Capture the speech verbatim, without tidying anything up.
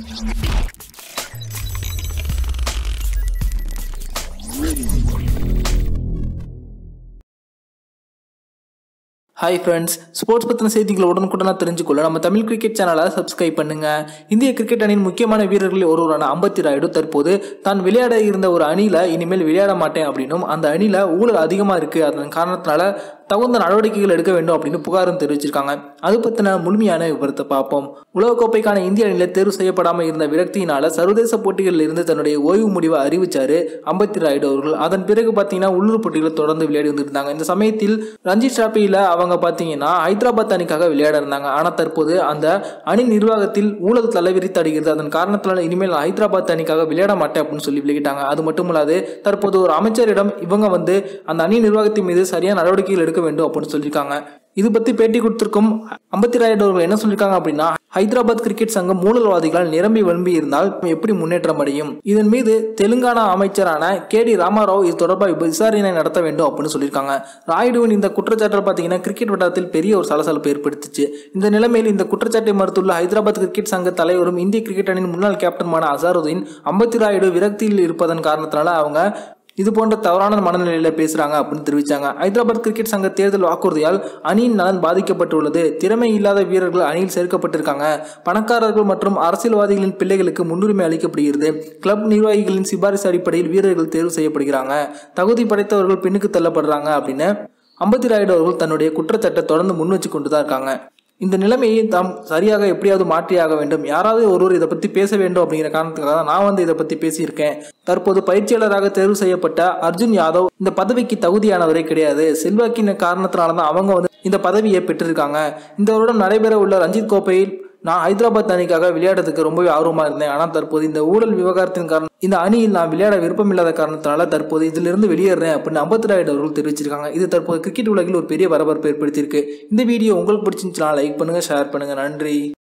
Hi friends, sports பத்தின செய்திகளை உடனுக்குடனா தெரிஞ்சுக்கொள்ள நம்ம தமிழ் கிரிக்கெட் சேனலை சப்ஸ்கிரைப் பண்ணுங்க. இந்திய கிரிக்கெட் அணியின் முக்கியமான வீரர்களில் ஒருவரான அம்பத்தி ராயுடு தற்போது தான் விளையாட இருந்த ஒரு அணியில இனிமேல் விளையாட மாட்டேன் அப்படின்னும் அந்த அணியில ஊழல் அதிகமா இருக்கு அதன் காரணத்தினால தகுந்த நடவடிக்கைகள் எடுக்க வேண்டும் அப்படின்னு புகாரும் தெரிவிச்சிருக்காங்க. அது பத்தின முழுமையான விவரத்தை பார்ப்போம். உலகக்கோப்பைக்கான இந்திய அணியில தேர்வு செய்யப்படாமல் இருந்த விரக்தியினால சர்வதேச போட்டிகளில் இருந்து தன்னுடைய ஓய்வு முடிவை அறிவிச்சாரு அம்பத்தி ராயுடு அவர்கள். அதன் பிறகு பாத்தீங்கன்னா உள்ளூர் போட்டிகளை தொடர்ந்து விளையாடி வந்துருந்தாங்க. இந்த சமயத்தில் ரஞ்சி டிராபியில அவங்க பாத்தீங்கன்னா ஹைதராபாத் அணிக்காக விளையாட இருந்தாங்க. ஆனா தற்போது அந்த அணி நிர்வாகத்தில் ஊழல் தலைவிரித்தடைகிறது. அதன் காரணத்தினால இனிமேல் ஹைதராபாத் அணிக்காக விளையாட மாட்டேன் அப்படின்னு சொல்லி விலகிட்டாங்க. அது மட்டுமல்லாது தற்போது ஒரு அமைச்சரிடம் இவங்க வந்து அந்த அணி நிர்வாகத்தின் மீது சரியான நடவடிக்கைகள் எடுக்க வேண்டும் அப்படின்னு சொல்லியிருக்காங்க. இது பத்தி பேட்டி கொடுத்திருக்கும் அம்பத்தி ராயுடு அவர்கள் என்ன சொல்லியிருக்காங்க அப்படின்னா, ஹைதராபாத் கிரிக்கெட் சங்கம் ஊழல்வாதிகளால் நிரம்பி வழும்பி இருந்தால் எப்படி முன்னேற்றம் அடையும்? இதன் மீது தெலுங்கானா அமைச்சரான கே டி ராமாராவ் இது தொடர்பாக விசாரணை நடத்த வேண்டும் அப்படின்னு சொல்லியிருக்காங்க. ராயுடுவின் இந்த குற்றச்சாட்டு பார்த்தீங்கன்னா கிரிக்கெட் வட்டாரத்தில் பெரிய ஒரு சலசலப்பு ஏற்படுத்துச்சு. இந்த நிலைமையில் இந்த குற்றச்சாட்டை மறுத்துள்ள ஹைதராபாத் கிரிக்கெட் சங்க தலைவரும் இந்திய கிரிக்கெட் அணியின் முன்னாள் கேப்டனுமான அசாருதீன் அம்பத்தி ராயுடு விரக்தியில் இருப்பதன் காரணத்தினால அவங்க இது போன்ற தவறான மனநிலையில பேசுறாங்க அப்படின்னு தெரிவிச்சாங்க. ஹைதராபாத் கிரிக்கெட் சங்க தேர்தல் வாக்குறுதியால் அணியின் நலன் பாதிக்கப்பட்டுள்ளது. திறமை இல்லாத வீரர்கள் அணியில் சேர்க்கப்பட்டிருக்காங்க. பணக்காரர்கள் மற்றும் அரசியல்வாதிகளின் பிள்ளைகளுக்கு முன்னுரிமை அளிக்கப்படுகிறது. கிளப் நிர்வாகிகளின் சிபாரிசு அடிப்படையில் வீரர்கள் தேர்வு செய்யப்படுகிறாங்க. தகுதி படைத்தவர்கள் பின்னுக்கு தள்ளப்படுறாங்க அப்படின்னு அம்பத்தி ராயுடு அவர்கள் தன்னுடைய குற்றச்சாட்டை தொடர்ந்து முன் வச்சு கொண்டுதான் இருக்காங்க. இந்த நிலைமையை தாம் சரியாக எப்படியாவது மாற்றியாக வேண்டும். யாராவது ஒருவர் இதை பத்தி பேச வேண்டும் அப்படிங்கிற காரணத்துக்காக தான் நான் வந்து இதை பத்தி பேசியிருக்கேன். தற்போது பயிற்சியாளராக தேர்வு செய்யப்பட்ட அர்ஜுன் யாதவ் இந்த பதவிக்கு தகுதியானவரே கிடையாது. செல்வாக்கின் காரணத்தினாலதான் அவங்க வந்து இந்த பதவியை பெற்றிருக்காங்க. இந்த வருடம் நடைபெற உள்ள ரஞ்சித் கோப்பையில் நான் ஹைதராபாத் அணிக்காக விளையாடுறதுக்கு ரொம்பவே ஆர்வமா இருந்தேன். ஆனால் தற்போது இந்த ஊழல் விவகாரத்தின் காரணம் இந்த அணியில் நான் விளையாட விருப்பம் இல்லாத காரணத்தினால தற்போது இதிலிருந்து வெளியேறேன் அப்படின்னு அம்பத்தி ராயுடு அவர்கள் தெரிவிச்சிருக்காங்க. இது தற்போது கிரிக்கெட் உலகில் ஒரு பெரிய பரபரப்பு ஏற்படுத்தியிருக்கு. இந்த வீடியோ உங்களுக்கு பிடிச்சிருந்துச்சுன்னா லைக் பண்ணுங்க, ஷேர் பண்ணுங்க. நன்றி.